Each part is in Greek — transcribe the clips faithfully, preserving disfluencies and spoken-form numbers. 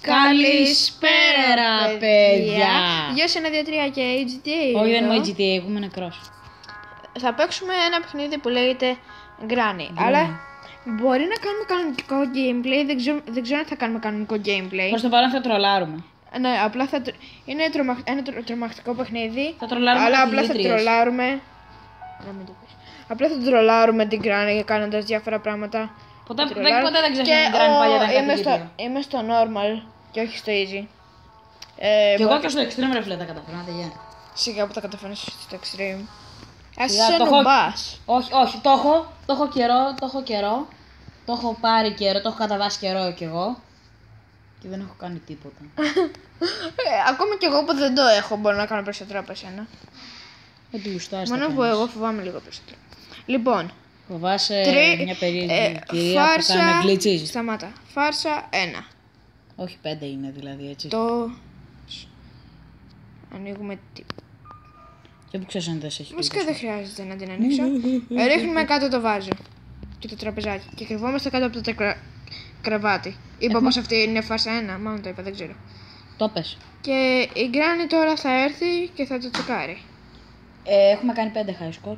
Καλησπέρα, παιδιά! Γεια ένα, δύο, τρία και έιτς ντι έι. Όχι, δεν είμαι έιτς ντι έι, εγώ είμαι νεκρός. Θα παίξουμε ένα παιχνίδι που λέγεται Granny. Αλλά μπορεί να κάνουμε κανονικό gameplay. Δεν ξέρω, δεν ξέρω αν θα κάνουμε κανονικό gameplay. Προς το παρόν θα τρολάρουμε. Ναι, απλά θα. Είναι τρομα... ένα τρο... τρομακτικό παιχνίδι. Θα τρολάρουμε. Αλλά απλά θα τρολάρουμε. Να μην το πεις. Απλά θα τρολάρουμε την Granny κάνοντας διάφορα πράγματα. Ποτέ δεν, ποτέ δεν ξέρω την Granny παλιά ήταν είμαι, στο, είμαι στο normal και όχι στο easy. Ε, και εγώ και στο extreme ρε φίλε τα καταφέρω, να τελειώνει. Σιγά που τα καταφέρνεις στο extreme. Ας είσαι νουμπάς. Όχι, όχι, το έχω, το έχω καιρό, το έχω καιρό. Το έχω πάρει καιρό, το έχω καταβάσει καιρό κι εγώ. Και δεν έχω κάνει τίποτα. ε, ακόμα κι εγώ που δεν το έχω μπορώ να κάνω περισσότερα από εσένα. Δεν τη γουστάρεις. Μόνο που εγώ φοβάμαι λίγο περισσότερο. Λοιπόν. Φοβάσαι τρι... μια περίεργη ε, κυρία φάρσα... που κάνει γκλιτσίζεις. Σταμάτα. Φάρσα ένα. Όχι πέντε είναι δηλαδή έτσι. Το... Ανοίγουμε τι. Και που ξέρεις αν δεν σε έχει. Βασικά δεν χρειάζεται να την ανοίξω. Ρίχνουμε κάτω το βάζο και το τραπεζάκι και κρυβόμαστε κάτω από το τεκρα... κρεβάτι. Είπα Έχουμε... πως αυτή είναι φάρσα ένα, μάλλον το είπα, δεν ξέρω. Το πες. Και η Granny τώρα θα έρθει και θα το τσεκάρει. Ε, έχουμε κάνει πέντε high score.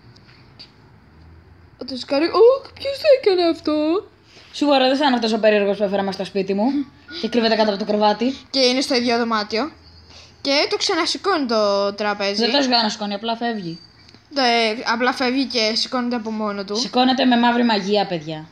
Θα το τσεκάρει. Ωχ, ποιος το έκανε αυτό? Σίγουρα δεν θα είναι αυτός ο περίεργος που έφερα μας στο σπίτι μου και κρύβεται κάτω από το κρεβάτι. Και είναι στο ίδιο δωμάτιο. Και το ξανασηκώνει το τραπέζι. Δεν το σηκώνει να σηκώνει, απλά φεύγει. Το, ε, απλά φεύγει και σηκώνεται από μόνο του. Σηκώνεται με μαύρη μαγεία, παιδιά.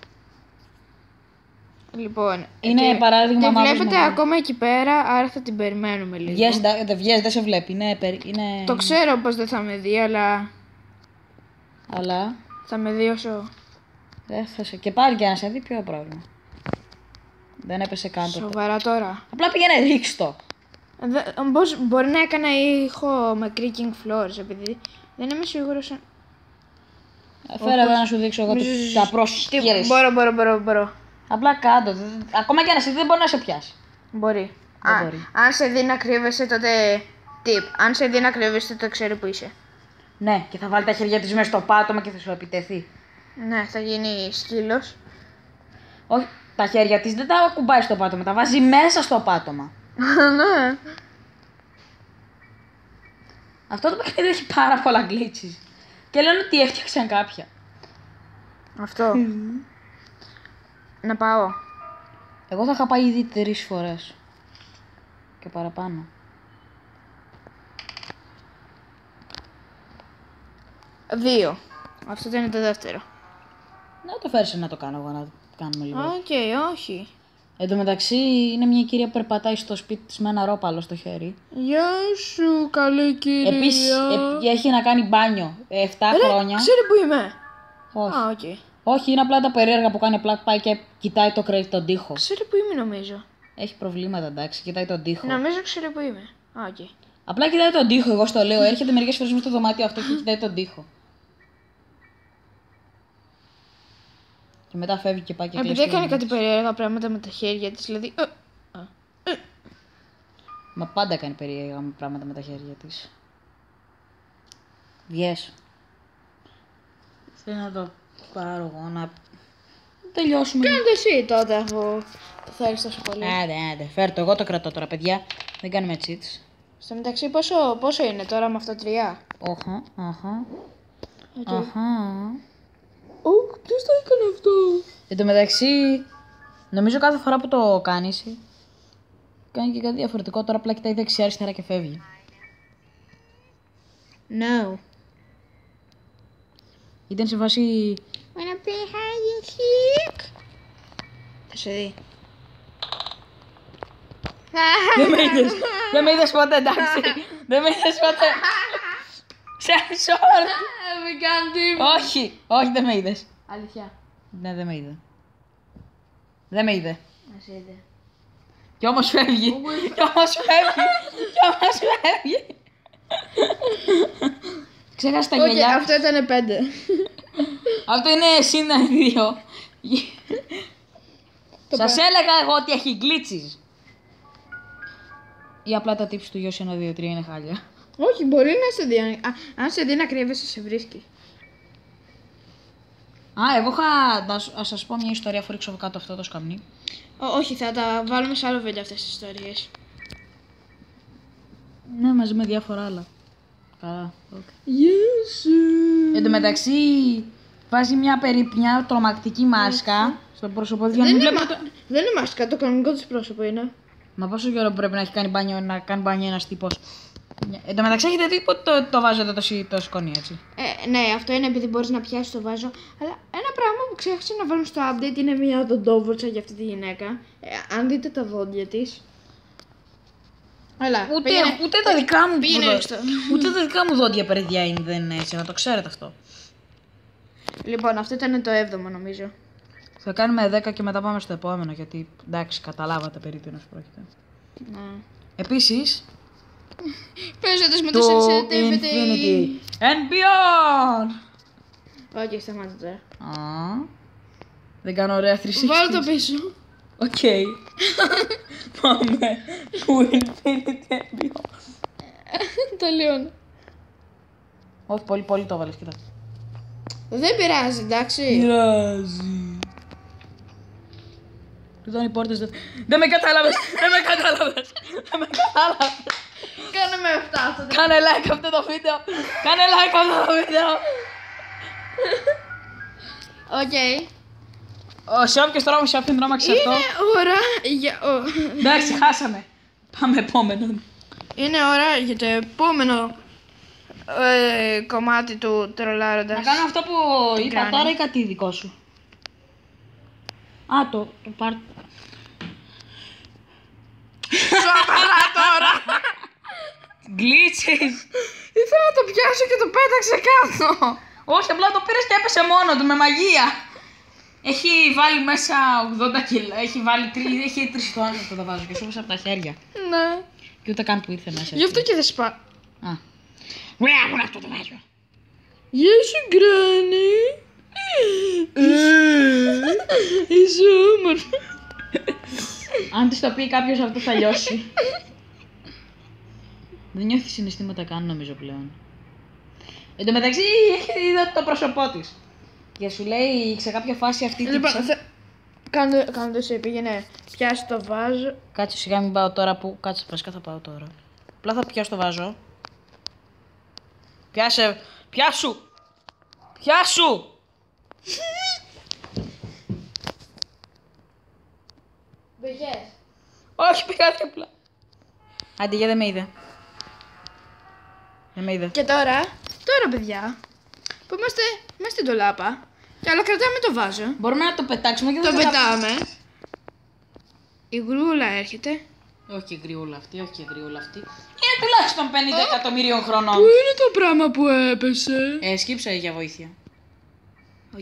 Λοιπόν, είναι και, παράδειγμα και μαύρης βλέπετε μαγείας. Ακόμα εκεί πέρα, άρα θα την περιμένουμε λίγο. Βγες, δεν βγες, δεν σε βλέπει. Είναι, είναι... Το ξέρω πως δεν θα με δει, αλλά... Αλλά... Θα με δει όσο... Δεν θα σε... Και πάλι και να σε δει, ποιο πρόβλημα. Δεν έπεσε καν το. Σοβαρά τώρα. Απλά πήγαινε ρίξτο. Δε, πώς, μπορεί να έκανα ήχο με creaking floors, επειδή δεν είμαι σίγουρος αν... Φέρα εδώ να σου δείξω εγώ τα πρόσχερες. Μπορώ, μπορώ, μπορώ, μπορώ. Απλά κάτω. Ακόμα και να σε δει δεν μπορεί να σε πιάσει. Μπορεί. Δεν Α, μπορεί. Αν σε δει να κρύβεσαι τότε... Tip. Αν σε δει να κρύβεσαι τότε ξέρει που είσαι. Ναι, και θα βάλει τα χέρια της μέσα στο πάτωμα και θα σου επιτεθεί. Ναι, θα γίνει σκύλος. Όχι, τα χέρια της δεν τα ακουμπάει στο πάτωμα, τα βάζει μέσα στο πάτωμα. Ναι. Αυτό το παιχνίδι έχει πάρα πολλά glitches. Και λένε ότι έφτιαξαν κάποια. Αυτό. Να πάω. Εγώ θα είχα πάει ήδη τρεις φορές. Και παραπάνω. Δύο. Αυτό είναι το δεύτερο. Να το φέρεις να το κάνω εγώ, να το κάνουμε λίγο. Οκ, okay, όχι. Εν τω μεταξύ είναι μια κυρία που περπατάει στο σπίτι της με ένα ρόπαλο στο χέρι. Γεια σου, καλή κυρία. Επίσης ε, έχει να κάνει μπάνιο εφτά χρόνια. Ξέρει που είμαι. Όχι. Α, okay. Όχι, είναι απλά τα περίεργα που κάνει, απλά πάει και κοιτάει το, τον τοίχο. Ξέρει που είμαι νομίζω. Έχει προβλήματα, εντάξει, κοιτάει τον τοίχο. Νομίζω ξέρει που είμαι. Α, okay. Απλά κοιτάει τον τοίχο, εγώ στο λέω. Έρχεται μερικές φορές μέσα στο δωμάτιο αυτό και κοιτάει τον τοίχο. Και μετά φεύγει και πάει και κλείσει. Επειδή έκανε κάτι περίεργα πράγματα με τα χέρια της, δηλαδή. Ε, ε, ε. Μα πάντα κάνει περίεργα πράγματα με τα χέρια της. Βγες. Θέλω να το πάρω εγώ να τελειώσουμε. Κάντε εσύ τότε, αφού το θέλεις τόσο πολύ. Άντε, άντε, φέρ' το, εγώ το κρατώ τώρα, παιδιά. Δεν κάνουμε cheats. Στο μεταξύ, πόσο, πόσο είναι τώρα με αυτό τρία. Οχα, αχα. Okay. Αχα. Ωχ, ποιος το έκανε αυτό. Εν τω μεταξύ, νομίζω κάθε φορά που το κάνεις, κάνει και κάτι διαφορετικό. Τώρα απλά κοιτάει δεξιά αριστερά και φεύγει. No. Ήταν σε βάση... Wanna play hide and seek? Θα σε δει. Δεν με είδες. Δεν με είδες ποτέ, εντάξει. Δεν με είδες ποτέ. Σε short. Με κάνει. Όχι, όχι, δεν με είδες. Αλήθεια. Ναι, δεν με είδε. Δεν με είδε. Μας είδε. Κι όμως φεύγει. Κι όμως φεύγει. Κι όμως φεύγει. Ξέχασα τα γυαλιά. Okay, αυτό ήταν πέντε. Αυτό είναι σύνα δύο. Σας έλεγα εγώ ότι έχει glitches. Ή απλά τα tips του Γιώση ένα δύο τρία είναι χάλια. Όχι, μπορεί να σε δει. Α, αν σε δει να κρύβεσαι, σε βρίσκει. Α, εγώ είχα. Να σας πω μια ιστορία αφού ρίξω κάτω αυτό το σκαμνί. Ό, όχι, θα τα βάλουμε σε άλλο βίντεο αυτές τις ιστορίες. Ναι, μαζί με διάφορα άλλα. Καλά. Okay. Yes. Εν τω μεταξύ, βάζει μια, περί... μια τρομακτική μάσκα στο πρόσωπο του. Δεν, Δεν, είναι βλέπω... μα... δεν είναι μάσκα, το κανονικό της πρόσωπο είναι. Μα πόσο καιρό πρέπει να έχει κάνει μπάνιο, να κάνει μπάνιο ένας τύπος. Εν τω μεταξύ, έχετε δει πότε το, το βάζω εδώ το, σι- το σκόνη, έτσι. Ε, ναι, αυτό είναι επειδή μπορείς να πιάσεις το βάζο. Αλλά ένα πράγμα που ξέχασα να βάλουμε στο update είναι μια οδοντόβουρτσα για αυτή τη γυναίκα. Ε, αν δείτε τα δόντια της. Έλα, Ούτε, πήγαινε, ούτε τα δικά μου πήγαινε δόντια- στο- Ούτε τα δικά μου δόντια, παιδιά, είναι, δεν είναι έτσι, να το ξέρετε αυτό. Λοιπόν, αυτό ήταν το έβδομο νομίζω. Θα κάνουμε δέκα και μετά πάμε στο επόμενο, γιατί εντάξει, καταλάβατε περί τίνος πρόκειται. Ναι. Επίσης, Παίζοντας με το το sensitivity. Infinity and Beyond! Όχι, σταμάτα τώρα. Α, δεν κάνω ωραία θρησκεία. Βάλω το πίσω. Οκ. Πάμε. Το Infinity and Beyond. Τελειώνω. Όχι, πολύ, πολύ το έβαλες, κοίτα. Δεν πειράζει, εντάξει. Πειράζει. Ήταν οι πόρτες, δεν... Δεν με κατάλαβες, δεν με κατάλαβες, δεν με κατάλαβες. Κάνε με αυτά αυτό. Κάνε like αυτό το βίντεο, κάνε like αυτό το βίντεο. Οκ. Ο, σε όποιος τρόμο, σε όποιον τρόμαξε αυτό. Είναι ώρα για... ο- Εντάξει, χάσαμε. Πάμε επόμενο. Είναι ώρα για το επόμενο ε, κομμάτι του τρολάροντας. Να κάνω αυτό που Τι είπα κάνει? τώρα ή κάτι δικό σου. Α, το, το πάρ... Σοβαρά τώρα. Glitches. Ήθελα να το πιάσω και το πέταξε κάτω. Όχι, απλά το πήρες και έπεσε μόνο του με μαγεία. Έχει βάλει μέσα ογδόντα κιλά, έχει βάλει τρει, έχει τρεις τόνους που το βάζω και σου από τα χέρια. Ναι. Και ούτε καν που ήρθε μέσα. Γι' αυτό και δεν σπά. Α. Βρέα, αυτό το βάζω. Γεια σου, Γκράνι. Είσαι όμορφη. Αν της το πει κάποιος αυτό θα λιώσει. Δεν νιώθει συναισθήματα καν νομίζω πλέον. Εν τω μεταξύ έχει είδα το πρόσωπό της. Και σου λέει σε κάποια φάση αυτή την Λοιπόν, ψα... θε... κάνε, κάνε το εσύ, πήγαινε, πιάσει το βάζο. Κάτσε σιγά μην πάω τώρα που... Κάτσε βασικά θα πάω τώρα. Απλά θα πιάσω το βάζο. Πιάσε! Πιάσου! Πιάσου! Μπηγές. Όχι, πήγα δίπλα. Άντε, για δεν με είδε. Δεν με είδε. Και τώρα, τώρα παιδιά, που είμαστε μέσα στην τολάπα, και αλλά κρατάμε το βάζο. Μπορούμε να το πετάξουμε και Το δεν θα- πετάμε. Η γρούλα έρχεται. Όχι η γριούλα αυτή, όχι η γριούλα αυτή. Είναι τουλάχιστον πενήντα εκατομμυρίων χρονών. είναι το πράγμα που έπεσε? Ε, σκύψε για βοήθεια. Οκ.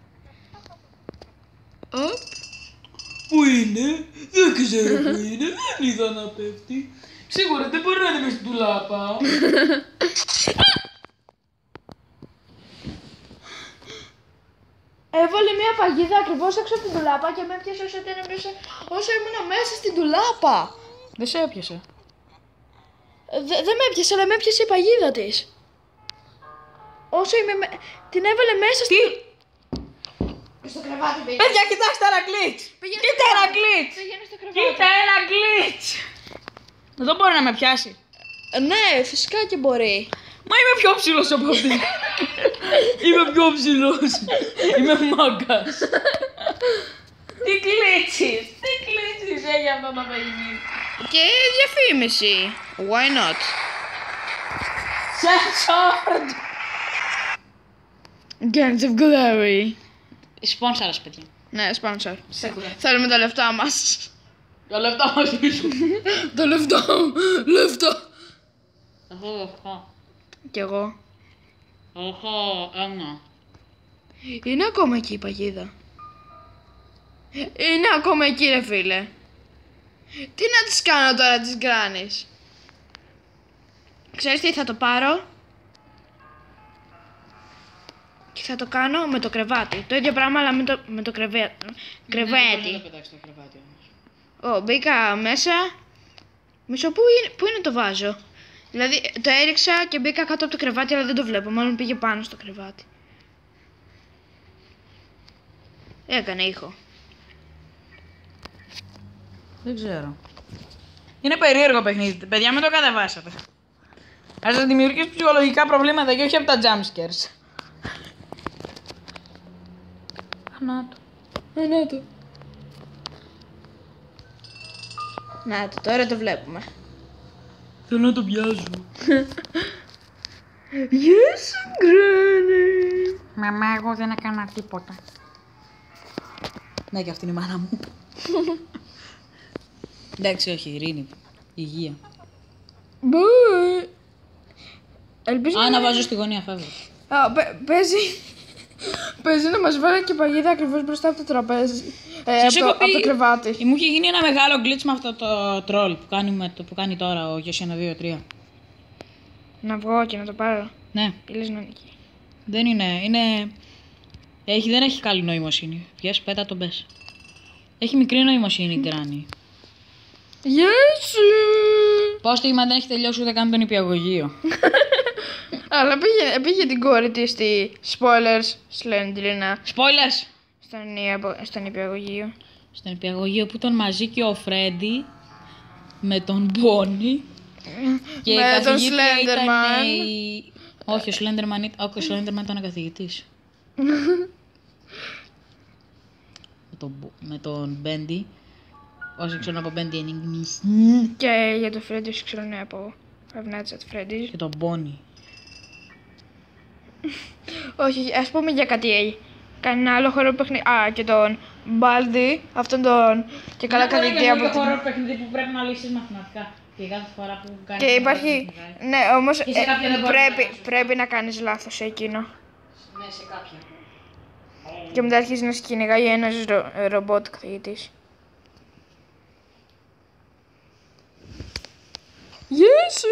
Οπ. Πού είναι, δεν ξέρω πού είναι, δεν είδα να πέφτει. Σίγουρα δεν μπορεί να είναι μες στην τουλάπα. Έβαλε μια παγίδα ακριβώς έξω από την τουλάπα και με έπιασε όσο ήταν μέσα, όσο ήμουν μέσα στην τουλάπα. Δεν σε έπιασε. Ε, Δε, δεν με έπιασε, αλλά με έπιασε η παγίδα της. Όσο είμαι με... την έβαλε μέσα Τι, στην... Στο κρεβάτι πήγε. παιδιά, κοιτάξτε ένα glitch. Πήγαινε Κοίτα στο ένα κρεβάτι. glitch. Πήγαινε στο κρεβάτι. Κοίτα ένα glitch. Δεν μπορεί να με πιάσει. Ε, Ναι, φυσικά και μπορεί. Μα είμαι πιο ψηλός από αυτή. Είμαι πιο ψηλός. Είμαι μάγκας. Τι glitches, τι glitches έχει αυτό το παιχνίδι. Και διαφήμιση. Why not? Censored. Gangs of Glory. Σπόνσαρας, παιδιά. Ναι, sponsor. Σίγουρα. Θέλουμε τα λεφτά μας. Τα λεφτά μας πίσω. Τα λεφτά, λεφτά. Εγώ λεφτά. Κι εγώ. Εγώ ένα. Είναι ακόμα εκεί η παγίδα. Είναι ακόμα εκεί ρε φίλε. Τι να τις κάνω τώρα τις γκράνεις? Ξέρεις τι θα το πάρω? Και θα το κάνω με το κρεβάτι. Το ίδιο πράγμα αλλά με το, με το κρεβέ... κρεβέτι. Δεν πετάξει το κρεβάτι όμως. Ω, μπήκα μέσα. Μισό, πού είναι, πού είναι το βάζο? Δηλαδή το έριξα και μπήκα κάτω από το κρεβάτι αλλά δεν το βλέπω. Μάλλον πήγε πάνω στο κρεβάτι. Έκανε ήχο. Δεν ξέρω. Είναι περίεργο παιχνίδι. Παιδιά, μην το κατεβάσατε. Ας σας δημιουργήσει ψυχολογικά προβλήματα και όχι από τα jumpscares. Ανάτο. Ανάτο. Να το, τώρα το βλέπουμε. Θέλω να το πιάσω. Γεια σου, Γκράνι. Μαμά, εγώ δεν έκανα τίποτα. Ναι, και αυτή είναι η μάνα μου. Εντάξει, όχι, ειρήνη. Υγεία. Bye. Ελπίζω Α, να να βάζω στη γωνία, φεύγω. Α, παι- παίζει... παίζει να μας βάλει και παγίδα ακριβώς μπροστά από το τραπέζι. Ε, Σας από, το, έχω πει- από το κρεβάτι. Μου είχε γίνει ένα μεγάλο glitch με αυτό το τρόλ που κάνει, με το, που κάνει τώρα ο Yoshi ένα δύο τρία. Να βγω και να το πάρω. Ναι, Ή λες να είναι εκεί. δεν είναι. είναι... Έχει, δεν έχει καλή νοημοσύνη. Βγες, πέτα τον μπες. Έχει μικρή νοημοσύνη η Γκράνι. Γεια σου. Πώς το είπα, δεν έχει τελειώσει ούτε καν το νηπιαγωγείο. Αλλά πήγε, πήγε την κόρη της στη spoilers Slendrina Spoilers! στον, νηπιο- στον νηπιαγωγείο. Στο νηπιαγωγείο που ήταν μαζί και ο Φρέντι με τον Μπόνι. Και η Με τον καθηγήτρια ήταν Slenderman. η- Όχι, ο Slenderman, ήταν- όχι, ο Slenderman ήταν ο καθηγητής. με, τον, Μπο- με τον Μπέντι. Όσοι ξέρουν από Μπέντι Enigmis. Και για το Freddy, όσοι ξέρουν από Five Nights at Freddy's. Και τον Μπόνι. Όχι, ας πούμε για κάτι κανένα άλλο χώρο παιχνίδι. Α, και τον Baldi, αυτόν τον και καλά καθηγητή από την... χώρο παιχνίδι που πρέπει να λύσεις μαθηματικά. Και κάθε φορά που κάνει. Και υπάρχει, ναι, όμως Και σε ε, κάποια δεν μπορεί να πρέπει, κάνεις. πρέπει να κάνεις λάθος σε εκείνο. Ναι, σε κάποια. Και μετά αρχίζει να σε κυνηγάει ένας ρο, ρομπότ καθηγητής. Γεια σου!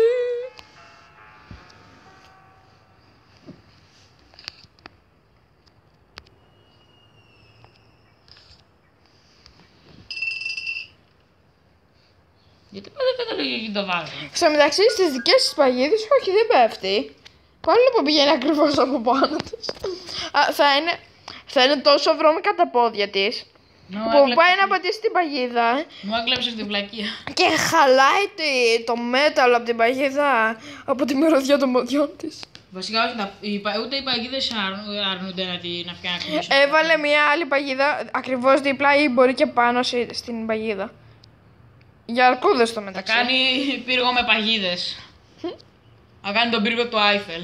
Γιατί πάντα δεν το βάζω. Στο μεταξύ στις δικές της παγίδες, όχι δεν πέφτει. Παρόλο που πηγαίνει ακριβώς από πάνω της. Α, θα είναι, θα είναι τόσο βρώμικα τα πόδια της. Που πάει να πατήσει την παγίδα Μου έκλεψες την πλακία. και χαλάει τη- το μέταλλο από την παγίδα από τη μυρωδιά των ποδιών της. Βασικά όχι, τα- οι πα- ούτε οι παγίδες αρνου- αρνούνται να, τη, να φτιάξουν. Έβαλε μια άλλη παγίδα ακριβώς δίπλα ή μπορεί και πάνω σε- στην παγίδα. Για αρκούδες στο Θα μεταξύ. κάνει πύργο με παγίδες. Θα κάνει τον πύργο του Άιφελ.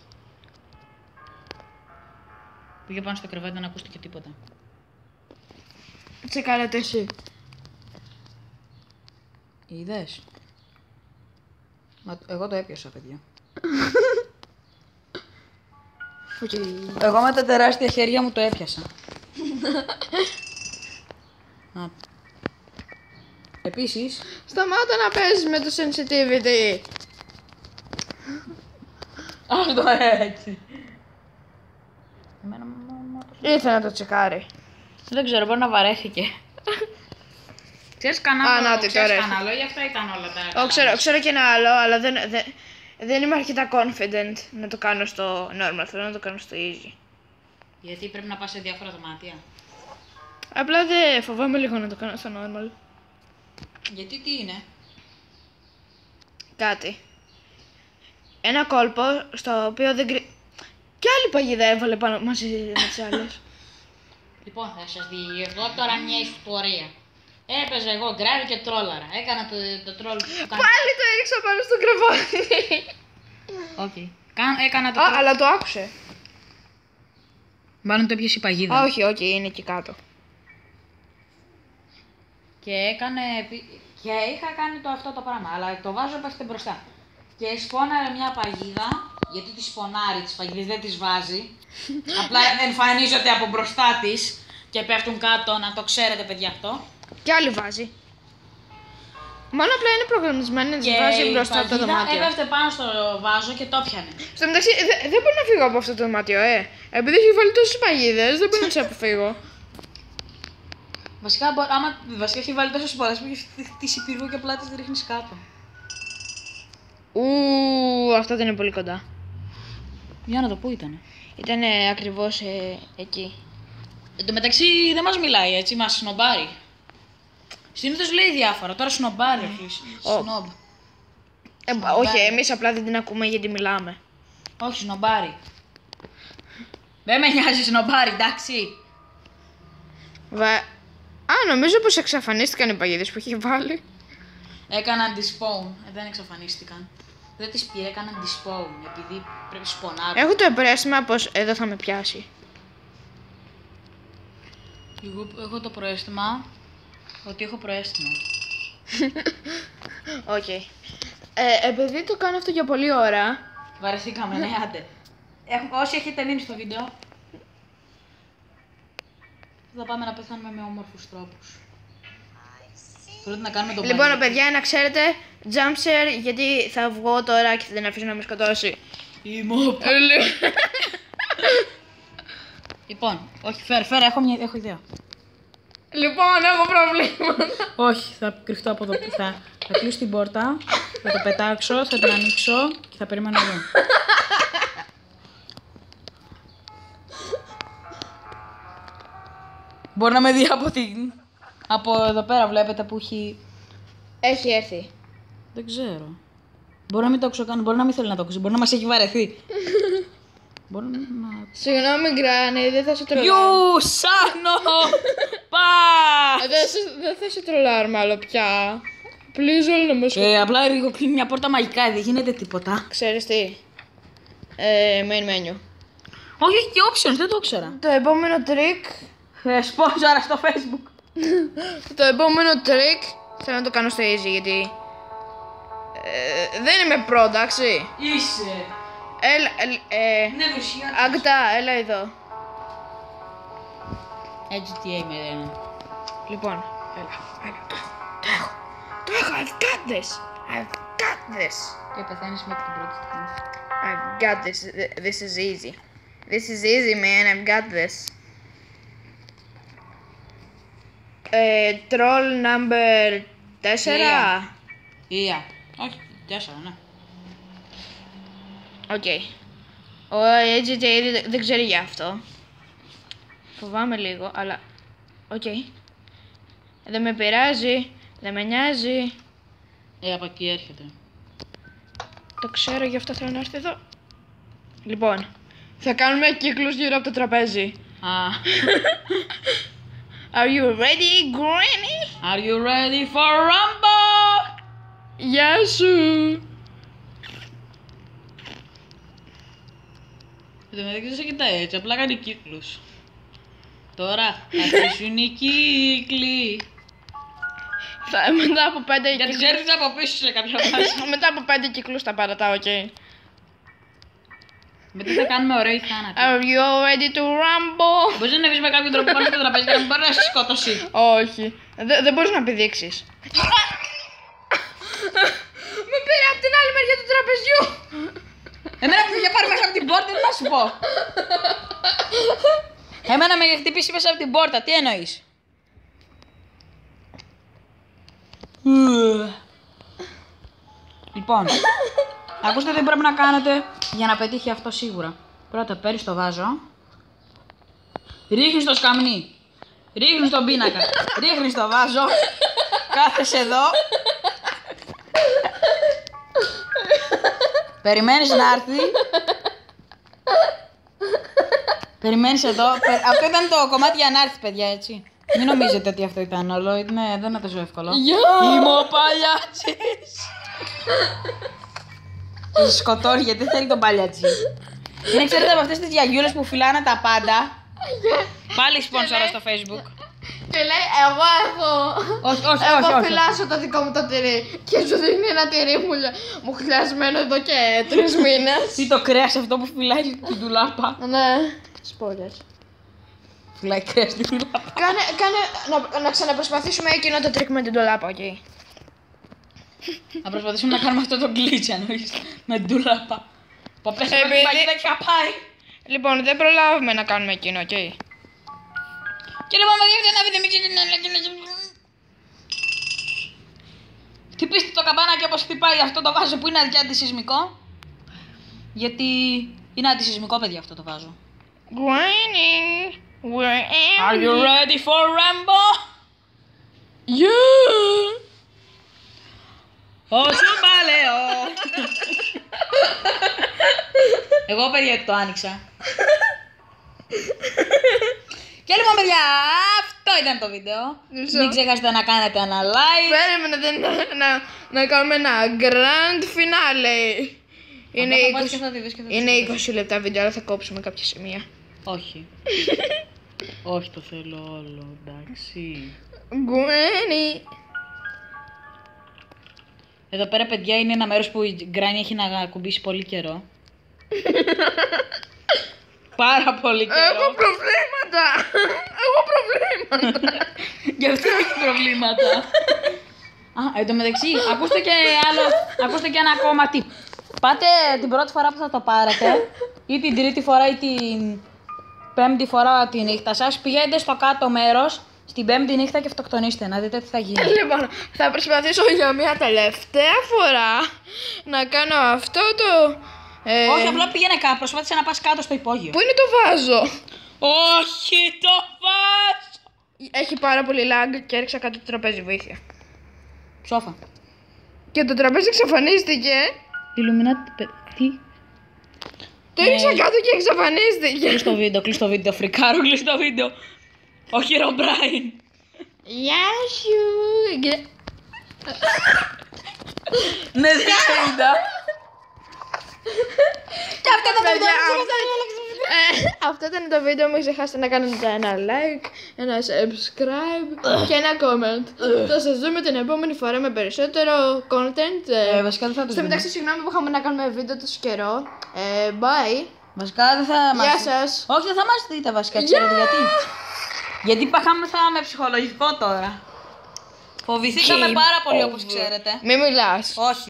Πήγε πάνω στο κρεβάτι, δεν ακούστηκε τίποτα. Τσεκάρε το εσύ. Είδες. Μα, εγώ το έπιασα, παιδιά. Okay. Εγώ με τα τεράστια χέρια μου το έπιασα. Να. Επίσης, Σταμάτα να παίζεις με το sensitivity. ας το έτσι. Εμένα μου Ήρθε να το τσεκάρει. δεν ξέρω, μπορεί να βαρέθηκε. Ξέρεις Α, κανένα, να τη, ξέρεις τώρα κανένα λόγια, αυτά ήταν όλα τα. Ω, ξέρω, ξέρω και ένα άλλο, αλλά δεν, δεν, δεν είμαι αρκετά confident να το κάνω στο normal. Θέλω να το κάνω στο easy. Γιατί πρέπει να πας σε διάφορα δωμάτια. Απλά δεν φοβάμαι λίγο να το κάνω στο normal. Γιατί τι είναι. Κάτι. Ένα κόλπο στο οποίο δεν κρυ... Κι άλλη παγίδα έβαλε πάνω μαζί με τις άλλες. Λοιπόν, θα σας διηγηθώ τώρα μια ιστορία. Έπαιζα εγώ γκράρι και τρόλαρα. Έκανα το, το τρόλ που κάνει. Πάλι το έριξα πάνω στο κρεβάτι. Όχι. Κα- Έκανα το Α, τρόλ. αλλά το άκουσε. Μάλλον το έπιασε η παγίδα. Α, όχι, όχι, είναι εκεί κάτω. Και έκανε. επί- Και είχα κάνει το αυτό το πράγμα. Αλλά το βάζω πέστε μπροστά. Και σπώναρε μια παγίδα. Γιατί τη σπονάρει τι παγίδε, δεν τι βάζει. Απλά εμφανίζονται από μπροστά τη και πέφτουν κάτω. Να το ξέρετε, παιδιά αυτό. Κι άλλη βάζει. Μόνο απλά είναι προγραμματισμένη να τις Και βάζει η μπροστά από το παγίδα δωμάτιο. έπεφτε πάνω στο βάζο και το πιανε. Στο μεταξύ, δε- δεν μπορώ να φύγω από αυτό το δωμάτιο, ε. Επειδή έχει βάλει τόσες παγίδες, δεν μπορώ να τις αποφύγω. Βασικά, μπο- άμα βασικά έχει βάλει τόσε πολλέ που έχει χτίσει πύργο και απλά τι ρίχνει κάτω. Ου, αυτό δεν είναι πολύ κοντά. Για να το πού ήτανε. Ήταν ακριβώς ε, εκεί. Εν τω μεταξύ δεν μας μιλάει έτσι, μας σνομπάρει. Συνήθως λέει διάφορα. Τώρα σνομπάρει ο φίλος. Σνομπ. Ε, όχι, εμείς απλά δεν την ακούμε γιατί μιλάμε. Όχι, σνομπάρει. Δεν με νοιάζει σνομπάρει, εντάξει. Βα... Α, νομίζω πως εξαφανίστηκαν οι παγίδες που είχε βάλει. Έκαναν despawn. Ε, δεν εξαφανίστηκαν. Δεν τις πήρε, έκαναν despawn. Επειδή πρέπει σπονάρουν. Έχω το επρέσμα πως εδώ θα με πιάσει. Εγώ έχω το προαίσθημα ότι έχω προαίσθημα. Οκ. Okay. Ε, επειδή το κάνω αυτό για πολλή ώρα. Βαρεθήκαμε, ναι, άντε. Έχω, όσοι έχετε μείνει στο βίντεο, θα πάμε να πεθάνουμε με όμορφους τρόπους. Πρέπει να κάνουμε τον Λοιπόν, παιδιά, να ξέρετε, jump share, γιατί θα βγω τώρα και θα την αφήσω να με σκοτώσει. Είμαι ο Λοιπόν, όχι, φέρε, φέρε, έχω, μια, έχω ιδέα. Λοιπόν, έχω προβλήματα. Όχι, θα κρυφτώ από εδώ. Θα, θα κλείσω την πόρτα, θα το πετάξω, θα την ανοίξω και θα περιμένω εδώ. Μπορεί να με δει από την... Από εδώ πέρα βλέπετε που έχει... Έχει έρθει. Δεν ξέρω. Μπορεί να μην το ξέρω καν, μπορεί να μην θέλει να το ακούσει, μπορεί να μας έχει βαρεθεί. Μπορεί να... Συγγνώμη, Γκράνι, δεν θα σε τρολάρω. Γιου, Σάνο! Πα! Δεν, δεν θα σε τρολάρουμε άλλο πια. Please, όλοι να με σκοτώσουν. Ε, απλά λίγο κλείνει μια πόρτα μαγικά, δεν γίνεται τίποτα. Ξέρεις τι. Ε, main menu. Όχι, έχει και options, δεν το ήξερα. Το επόμενο trick. Ε, sponsor στο Facebook. Το επόμενο trick θέλω να το κάνω στο easy γιατί. Ε, δεν είμαι pro, εντάξει. Είσαι. Έλα, ε, Ναι, βρυσιά. Αγκτά, έλα εδώ. Έτσι τι με λένε. Λοιπόν, έλα, έλα, το, το έχω, το έχω, I've got this, I've got this. Και πεθαίνεις με την πρώτη στιγμή. I've got this, this is easy. This is easy, man, I've got this. Ε, troll number τέσσερα. Ία. Όχι, τέσσερα, ναι. Οκ. Okay. Ο έιτς τζέι δεν ξέρει γι' αυτό. Φοβάμαι λίγο, αλλά... Οκ. Okay. Δεν με πειράζει, δεν με νοιάζει. Ε, από εκεί έρχεται. Το ξέρω, γι' αυτό θέλω να έρθει εδώ. Λοιπόν, θα κάνουμε κύκλους γύρω από το τραπέζι. Α. Are you ready, Granny? Are you ready for Rumble? Γεια σου! Δεν με δεν σε κοιτάει έτσι, απλά κάνει κύκλους. Τώρα θα αρχίσουν οι κύκλοι. Θα, μετά από πέντε Γιατί κύκλους... ξέρεις από πίσω σε κάποια φάση. μετά από πέντε κύκλους θα παρατάω, οκ. Μετά θα κάνουμε ωραίοι θάνατοι. Are you all ready to rumble? Μπορείς να ανεβείς με κάποιον τρόπο πάνω στο τραπέζι και να μην μπορεί να σε σκότωσει. Όχι. Δε, δεν μπορείς να επιδείξεις. Με πήρε από την άλλη μεριά του τραπεζιού. Εμένα που με είχε πάρει μέσα από την πόρτα, τι να σου πω. Εμένα με είχε χτυπήσει μέσα από την πόρτα, τι εννοείς. Λοιπόν, ακούστε τι πρέπει να κάνετε για να πετύχει αυτό σίγουρα. Πρώτα παίρνεις το βάζο, ρίχνεις το σκαμνί, ρίχνεις τον πίνακα, ρίχνεις το βάζο, κάθεσαι εδώ, περιμένεις να έρθει, περιμένεις εδώ, αυτό ήταν το κομμάτι για να έρθει, παιδιά, έτσι. Μην νομίζετε ότι αυτό ήταν όλο, ναι, δεν είναι τόσο εύκολο. Είμαι ο παλιάτσις. Και σκοτώνει γιατί θέλει τον παλιάτσι. Είναι, ξέρετε, από αυτές τις γιαγιούλες που φυλάνε τα πάντα. Πάλι σπόνσορα στο Facebook. Και λέει, εγώ έχω. Όχι, όχι, εγώ όχι, όχι. φυλάσω το δικό μου το τυρί. Και σου δίνει ένα τυρί μου, μου χλιασμένο εδώ και τρεις μήνες. Ή το κρέας αυτό που φυλάει την τουλάπα. Ναι. Spoilers. Φυλάει κρέας στην τουλάπα. Κάνε, κάνε, να, να ξαναπροσπαθήσουμε εκείνο το τρίκ με την τουλάπα, οκ. Okay. Να προσπαθήσουμε να κάνουμε αυτό το glitch εννοείς, με την τουλάπα. Που πέσαμε Επειδή... την παγίδα και χαπάει. Λοιπόν, δεν προλάβουμε να κάνουμε εκείνο, οκ. Okay. Και λοιπόν, παιδιά, αυτό είναι ένα βίντεο, μην ξεχνάτε. Χτυπήστε το καμπάνάκι όπως χτυπάει αυτό το βάζο που είναι και αντισυσμικό. Γιατί είναι αντισυσμικό, παιδιά, αυτό το βάζο. Granny, where am Are you ready for Rambo? Yeah. Ο Τσουμπαλέο. Εγώ παιδιά το άνοιξα. Και λοιπόν παιδιά, αυτό ήταν το βίντεο. Μισό. Μην ξεχάσετε να κάνετε ένα like. Περίμενε να, να, να κάνουμε ένα grand finale. Είναι, Θα πάω είκοσι, και θα τη δεις και θα τη είναι δεις. είκοσι λεπτά βίντεο, αλλά θα κόψουμε κάποια σημεία. Όχι. Όχι, το θέλω όλο, εντάξει. Γκουένι. Εδώ πέρα, παιδιά, είναι ένα μέρος που η Γκράνη έχει να ακουμπήσει πολύ καιρό. Πάρα πολύ καιρό. Έχω προβλήματα. Έχω προβλήματα. Γι' αυτό έχει προβλήματα. Α, εν τω μεταξύ, ακούστε και άλλο, ακούστε και ένα ακόμα tip. Πάτε την πρώτη φορά που θα το πάρετε, ή την τρίτη φορά ή την πέμπτη φορά τη νύχτα σας, πηγαίνετε στο κάτω μέρος, στην πέμπτη νύχτα και αυτοκτονήστε, να δείτε τι θα γίνει. Λοιπόν, θα προσπαθήσω για μια τελευταία φορά να κάνω αυτό το... ε, Όχι, απλά πήγαινε κάπου, προσπάθησε να πας κάτω στο υπόγειο. Πού είναι το βάζο? Όχι, το βάζω! Έχει πάρα πολύ lag και έριξα κάτω το τραπέζι, βοήθεια. Σόφα. Και το τραπέζι εξαφανίστηκε. Illuminati, τι? Το Ναι. έριξα κάτω και εξαφανίστηκε. Κλείς το βίντεο, κλείς το βίντεο, φρικάρω, κλείς το βίντεο. Όχι, Ρομπράιν. Γεια σου. Γκε- Ναι, δεν είδα. Και αυτό ήταν το Παιδιά, βίντεο. Ε, αυτό ήταν το βίντεο, μην ξεχάσετε να κάνετε ένα like, ένα subscribe και ένα comment. Θα σας δούμε την επόμενη φορά με περισσότερο content. Ε, Ε, βασικά δεν θα το Στο δούμε. μεταξύ, συγγνώμη που είχαμε να κάνουμε βίντεο τόσο καιρό. Ε, bye. Βασικά δεν θα μας... Γεια σας. Όχι, δεν θα μας δείτε βασικά, ξέρετε γιατί. Γιατί παχάμεθα με ψυχολογικό τώρα. Φοβηθήκαμε Game πάρα πολύ όπως over. ξέρετε. Μη μιλάς. Όχι.